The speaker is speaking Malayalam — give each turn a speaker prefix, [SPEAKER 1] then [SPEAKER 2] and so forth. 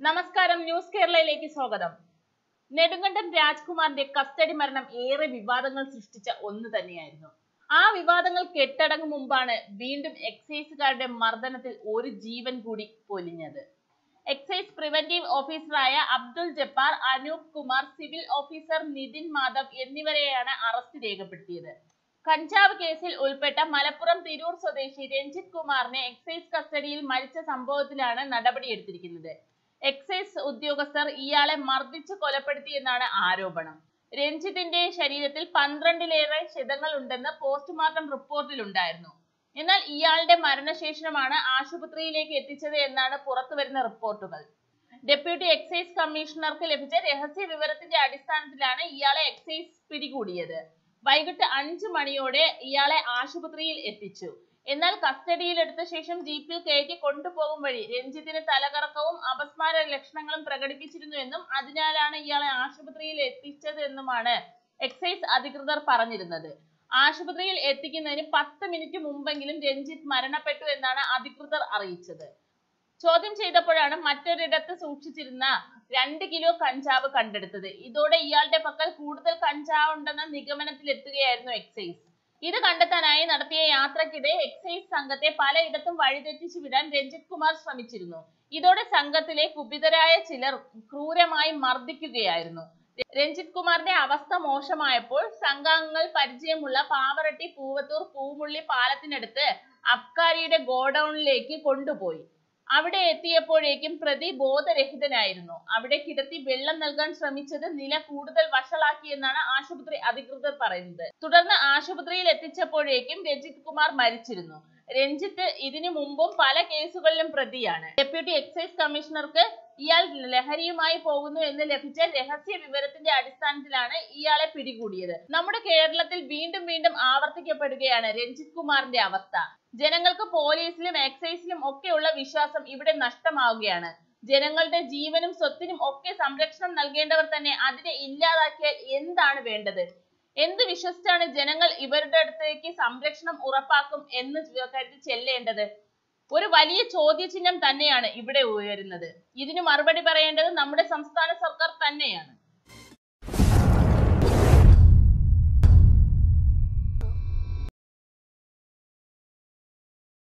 [SPEAKER 1] നമസ്കാരം, ന്യൂസ് കേരളയിലേക്ക് സ്വാഗതം. നെടുങ്കണ്ടം രാജ്കുമാറിന്റെ കസ്റ്റഡി മരണം ഏറെ വിവാദങ്ങൾ സൃഷ്ടിച്ച ഒന്ന് തന്നെയായിരുന്നു. ആ വിവാദങ്ങൾ കെട്ടടങ്ങും മുമ്പാണ് വീണ്ടും എക്സൈസുകാരുടെ മർദ്ദനത്തിൽ ഒരു ജീവൻ കൂടി പൊലിഞ്ഞത്. എക്സൈസ് പ്രിവന്റീവ് ഓഫീസറായ അബ്ദുൾ ജബ്ബാർ, അനൂപ് കുമാർ, സിവിൽ ഓഫീസർ നിതിൻ മാധവ് എന്നിവരെയാണ് അറസ്റ്റ് രേഖപ്പെടുത്തിയത്. കഞ്ചാവ് കേസിൽ ഉൾപ്പെട്ട മലപ്പുറം തിരൂർ സ്വദേശി രഞ്ജിത് കുമാറിനെ എക്സൈസ് കസ്റ്റഡിയിൽ മരിച്ച സംഭവത്തിലാണ് നടപടിയെടുത്തിരിക്കുന്നത്. എക്സൈസ് ഉദ്യോഗസ്ഥർ ഇയാളെ മർദ്ദിച്ച് കൊലപ്പെടുത്തിയെന്നാണ് ആരോപണം. രഞ്ജിത്തിന്റെ ശരീരത്തിൽ 12ലേറെ ക്ഷതങ്ങൾ ഉണ്ടെന്ന് പോസ്റ്റ്മോർട്ടം റിപ്പോർട്ടിലുണ്ടായിരുന്നു. എന്നാൽ ഇയാളുടെ മരണശേഷമാണ് ആശുപത്രിയിലേക്ക് എത്തിച്ചത് എന്നാണ് പുറത്തുവരുന്ന റിപ്പോർട്ടുകൾ. ഡെപ്യൂട്ടി എക്സൈസ് കമ്മീഷണർക്ക് ലഭിച്ച രഹസ്യ വിവരത്തിന്റെ അടിസ്ഥാനത്തിലാണ് ഇയാളെ എക്സൈസ് പിടികൂടിയത്. വൈകിട്ട് 5 മണിയോടെ ഇയാളെ ആശുപത്രിയിൽ എത്തിച്ചു. എന്നാൽ കസ്റ്റഡിയിലെടുത്ത ശേഷം ജീപ്പിൽ കയറ്റി കൊണ്ടുപോകും വഴി രഞ്ജിത്തിന് തലകറക്കവും അപസ്മാര ലക്ഷണങ്ങളും പ്രകടിപ്പിച്ചിരുന്നുവെന്നും അതിനാലാണ് ഇയാളെ ആശുപത്രിയിൽ എത്തിച്ചതെന്നുമാണ് എക്സൈസ് അധികൃതർ പറഞ്ഞിരുന്നത്. ആശുപത്രിയിൽ എത്തിക്കുന്നതിന് 10 മിനിറ്റ് മുമ്പെങ്കിലും രഞ്ജിത്ത് മരണപ്പെട്ടു എന്നാണ് അധികൃതർ അറിയിച്ചത്. ചോദ്യം ചെയ്തപ്പോഴാണ് മറ്റൊരിടത്ത് സൂക്ഷിച്ചിരുന്ന 2 കിലോ കഞ്ചാവ് കണ്ടെടുത്തത്. ഇതോടെ ഇയാളുടെ പക്കൽ കൂടുതൽ കഞ്ചാവ് ഉണ്ടെന്ന നിഗമനത്തിലെത്തുകയായിരുന്നു എക്സൈസ്. ഇത് കണ്ടെത്താനായി നടത്തിയ യാത്രക്കിടെ എക്സൈസ് സംഘത്തെ പലയിടത്തും വഴിതെറ്റിച്ചു വിടാൻ രഞ്ജിത് കുമാർ ശ്രമിച്ചിരുന്നു. ഇതോടെ സംഘത്തിലെ കുപിതരായ ചിലർ ക്രൂരമായി മർദ്ദിക്കുകയായിരുന്നു. രഞ്ജിത് കുമാറിന്റെ അവസ്ഥ മോശമായപ്പോൾ സംഘാംഗങ്ങൾ പരിചയമുള്ള പാവറട്ടി പൂവത്തൂർ പൂമുള്ളി പാലത്തിനടുത്ത് അബ്കാരിയുടെ ഗോഡൌണിലേക്ക് കൊണ്ടുപോയി. അവിടെ എത്തിയപ്പോഴേക്കും പ്രതി ബോധരഹിതനായിരുന്നു. അവിടെ കിടത്തി വെള്ളം നൽകാൻ ശ്രമിച്ചത് നില കൂടുതൽ വഷളാക്കിയെന്നാണ് ആശുപത്രി അധികൃതർ പറയുന്നത്. തുടർന്ന് ആശുപത്രിയിൽ എത്തിച്ചപ്പോഴേക്കും രഞ്ജിത് കുമാർ മരിച്ചിരുന്നു. രഞ്ജിത്ത് ഇതിനു മുമ്പും പല കേസുകളിലും പ്രതിയാണ്. ഡെപ്യൂട്ടി എക്സൈസ് കമ്മീഷണർക്ക് ഇയാൾ ലഹരിയുമായി പോകുന്നു എന്ന് ലഭിച്ച രഹസ്യ വിവരത്തിന്റെ അടിസ്ഥാനത്തിലാണ് ഇയാളെ പിടികൂടിയത്. നമ്മുടെ കേരളത്തിൽ വീണ്ടും വീണ്ടും ആവർത്തിക്കപ്പെടുകയാണ് രഞ്ജിത് കുമാറിന്റെ അവസ്ഥ. ജനങ്ങൾക്ക് പോലീസിലും എക്സൈസിലും ഒക്കെയുള്ള വിശ്വാസം ഇവിടെ നഷ്ടമാവുകയാണ്. ജനങ്ങളുടെ ജീവനും സ്വത്തിനും ഒക്കെ സംരക്ഷണം നൽകേണ്ടവർ തന്നെ അതിനെ ഇല്ലാതാക്കിയാൽ എന്താണ് വേണ്ടത്? എന്ത് വിശ്വസിച്ചാണ് ജനങ്ങൾ ഇവരുടെ അടുത്തേക്ക് സംരക്ഷണം ഉറപ്പാക്കും എന്ന് കരുതി ചെല്ലേണ്ടത്? ഒരു വലിയ ചോദ്യചിഹ്നം തന്നെയാണ് ഇവിടെ ഉയരുന്നത്. ഇതിന് മറുപടി പറയേണ്ടത് നമ്മുടെ സംസ്ഥാന സർക്കാർ തന്നെയാണ്.